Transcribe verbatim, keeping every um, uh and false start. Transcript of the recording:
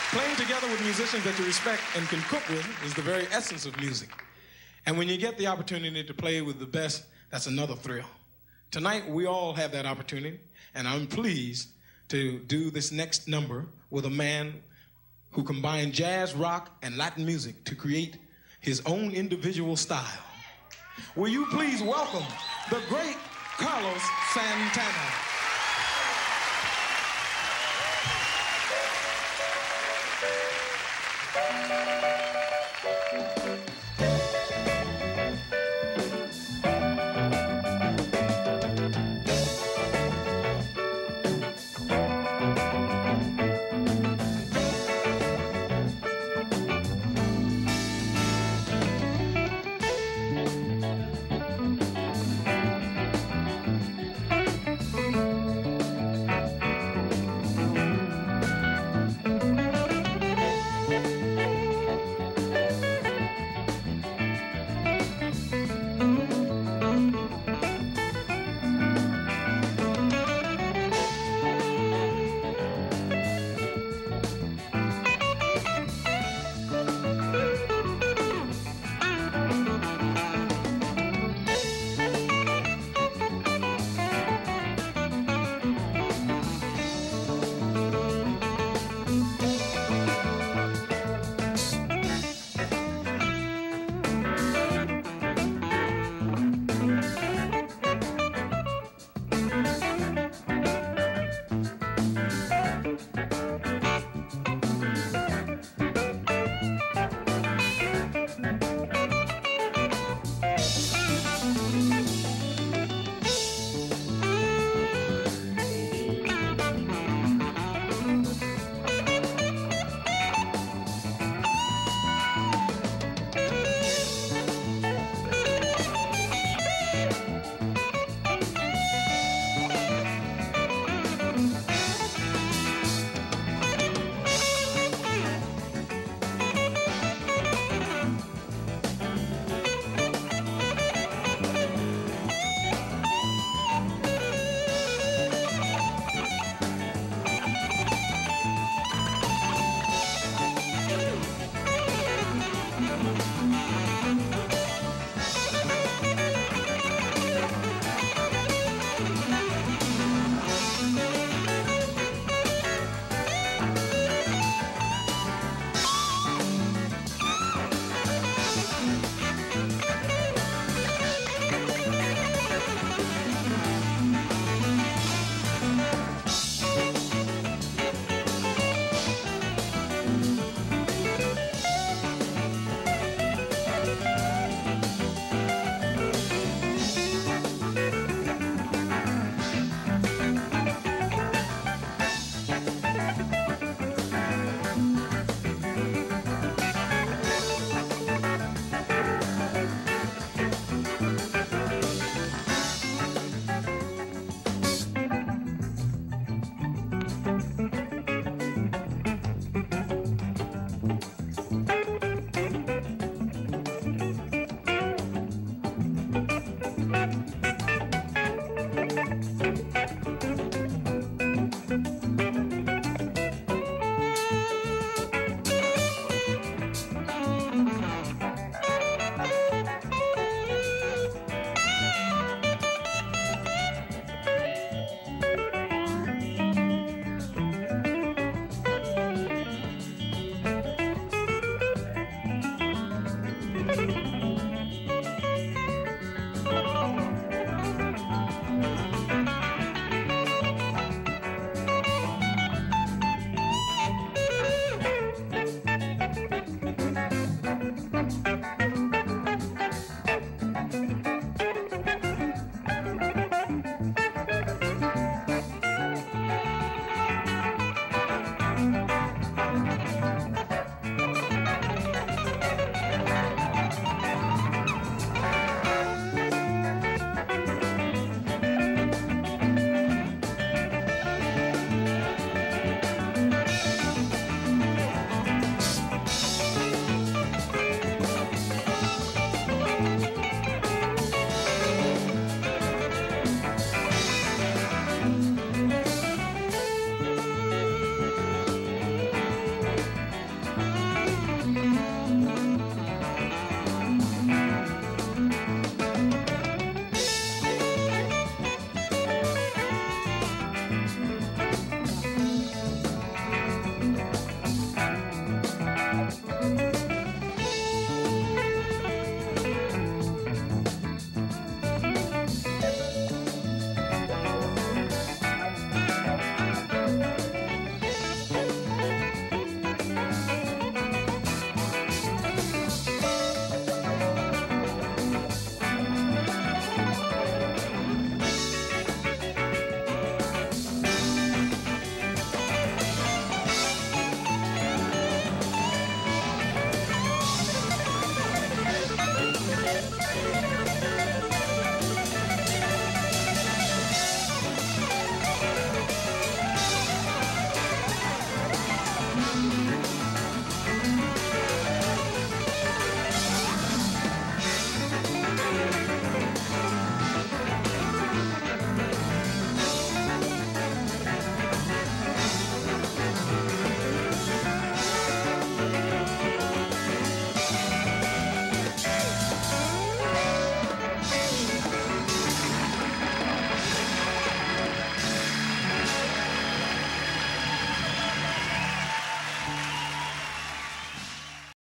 Playing together with musicians that you respect and can cook with is the very essence of music. And when you get the opportunity to play with the best, that's another thrill. Tonight, we all have that opportunity, and I'm pleased to do this next number with a man who combined jazz, rock, and Latin music to create his own individual style. Will you please welcome the great Carlos Santana. Thank you.